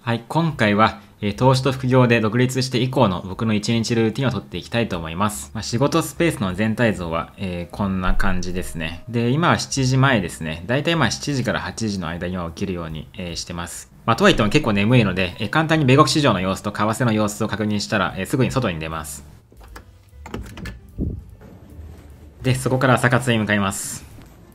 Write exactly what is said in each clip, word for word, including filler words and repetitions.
はい、今回は、えー投資と副業で独立して以降の僕の一日ルーティンを取っていきたいと思います。まあ、仕事スペースの全体像は、えーこんな感じですね。で、今はしちじまえですね。だいたい今しちじからはちじの間には起きるように、えーしてます。まあ、とはいっても結構眠いので、えー簡単に米国市場の様子と為替の様子を確認したら、えーすぐに外に出ます。で、そこから朝活に向かいます。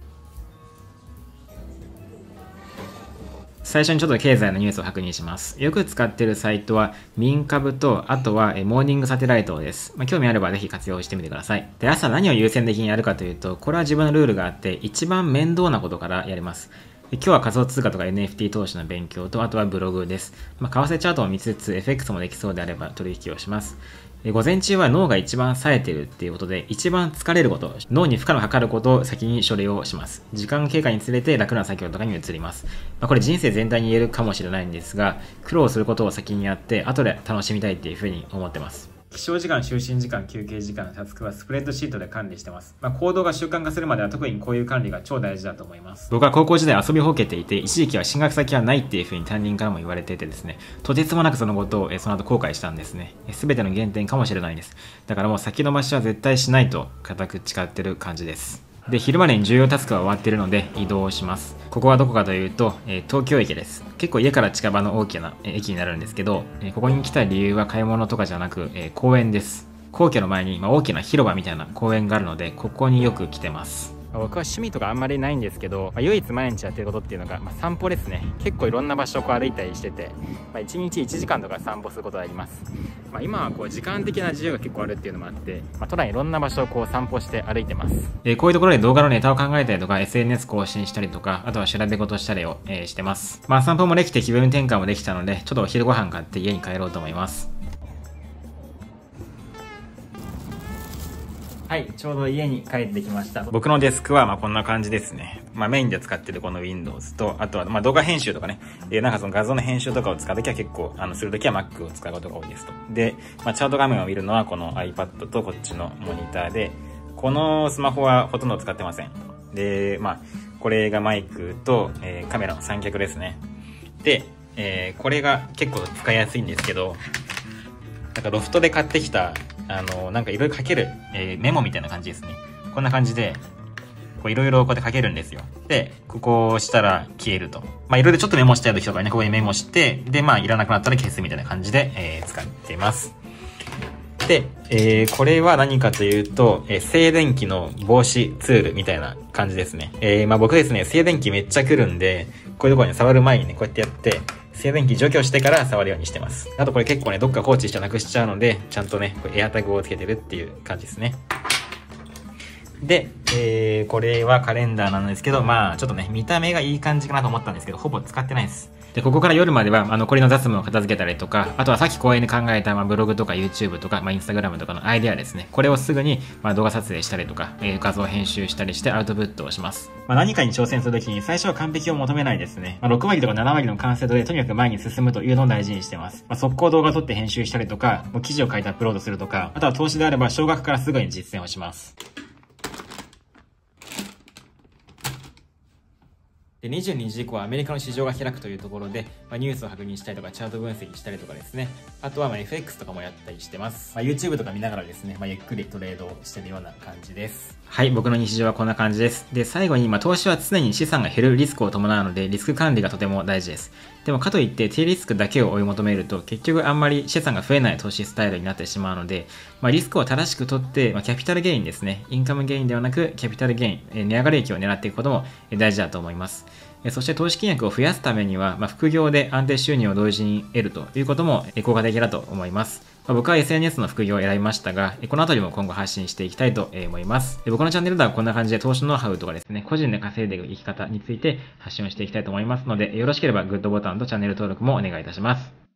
最初にちょっと経済のニュースを確認します。よく使っているサイトは民株と、あとはえモーニングサテライトです。まあ、興味あればぜひ活用してみてください。で、朝何を優先的にやるかというと、これは自分のルールがあって、一番面倒なことからやります。で今日は仮想通貨とか エヌエフティー 投資の勉強と、あとはブログです。まあ、為替チャートを見つつ、エフエックス もできそうであれば取引をします。午前中は脳が一番冴えてるっていうことで、一番疲れること、脳に負荷のかかることを先に処理をします。時間経過につれて楽な作業とかに移ります。まあ、これ人生全体に言えるかもしれないんですが、苦労することを先にやって、後で楽しみたいっていうふうに思ってます。起床時間、就寝時間、休憩時間、タスクはスプレッドシートで管理してます。まあ、行動が習慣化するまでは特にこういう管理が超大事だと思います。僕は高校時代遊びほうけていて、一時期は進学先はないっていう風に担任からも言われていてですね、とてつもなくそのことをその後後悔したんですね。すべての原点かもしれないです。だからもう先延ばしは絶対しないと固く誓ってる感じです。で、昼までに重要タスクは終わっているので移動します。ここはどこかというと、えー東京駅です。結構家から近場の大きなえー駅になるんですけど、えーここに来た理由は買い物とかじゃなく、えー公園です。皇居の前に、まあ、大きな広場みたいな公園があるので、ここによく来てます。僕は趣味とかあんまりないんですけど、まあ、唯一毎日やってることっていうのが、まあ、散歩ですね。結構いろんな場所をこう歩いたりしてて、まあ、いちにちいちじかんとか散歩することがあります。まあ、今はこう時間的な自由が結構あるっていうのもあって、まあ、都内いろんな場所をこう散歩して歩いてます。えーこういうところで動画のネタを考えたりとか、エスエヌエス 更新したりとか、あとは調べ事したりを、えーしてます。まあ散歩もできて気分転換もできたので、ちょっとお昼ご飯買って家に帰ろうと思います。はい、ちょうど家に帰ってきました。僕のデスクはまあこんな感じですね。まあメインで使ってるこの Windows と、あとはまあ動画編集とかね、でなんかその画像の編集とかを使うときは結構、あの、するときは Mac を使うことが多いですと。で、まあチャート画面を見るのはこの iPad とこっちのモニターで、このスマホはほとんど使ってません。で、まあ、これがマイクと、えーカメラの三脚ですね。で、えーこれが結構使いやすいんですけど、なんかロフトで買ってきた、あの、なんかいろいろ書ける、えーメモみたいな感じですね。こんな感じで、こういろいろこうやって書けるんですよ。で、ここを押したら消えると。まあいろいろちょっとメモしたい時とかね、ここにメモして、で、まあいらなくなったら消すみたいな感じで、えー使っています。で、えーこれは何かというと、えー静電気の防止ツールみたいな感じですね。えーまあ僕ですね、静電気めっちゃ来るんで、こういうところに触る前にね、こうやってやって、静電気除去してから触るようにしてます。あとこれ結構ね、どっか放置してなくしちゃうので、ちゃんとね、これエアタグをつけてるっていう感じですね。で、えー、これはカレンダーなんですけど、まあ、ちょっとね、見た目がいい感じかなと思ったんですけど、ほぼ使ってないです。で、ここから夜までは、あの、残りの雑務を片付けたりとか、あとはさっき公園で考えた、まあ、ブログとか YouTube とか、まあ、Instagram とかのアイデアですね。これをすぐに、まあ、動画撮影したりとか、えー画像編集したりしてアウトプットをします。まあ、何かに挑戦するときに最初は完璧を求めないですね。まあ、ろくわりとかななわりの完成度でとにかく前に進むというのを大事にしてます。まあ、速攻動画撮って編集したりとか、もう記事を書いてアップロードするとか、あとは投資であれば少額からすぐに実践をします。で、にじゅうにじ以降はアメリカの市場が開くというところで、まあ、ニュースを確認したりとか、チャート分析したりとかですね。あとはまあ エフエックス とかもやったりしてます。まあ、YouTube とか見ながらですね、まあ、ゆっくりトレードをしてるような感じです。はい、僕の日常はこんな感じです。で、最後に、まあ、投資は常に資産が減るリスクを伴うので、リスク管理がとても大事です。でも、かといって低リスクだけを追い求めると、結局あんまり資産が増えない投資スタイルになってしまうので、まあ、リスクを正しくとって、まあ、キャピタルゲインですね。インカムゲインではなく、キャピタルゲイン、えー値上がり益を狙っていくこともえー大事だと思います。そして投資金額を増やすためには、まあ、副業で安定収入を同時に得るということも効果的だと思います。まあ、僕は エスエヌエス の副業を選びましたが、このあたりも今後発信していきたいと思います。で僕のチャンネルではこんな感じで投資ノウハウとかですね、個人で稼いでいく生き方について発信をしていきたいと思いますので、よろしければグッドボタンとチャンネル登録もお願いいたします。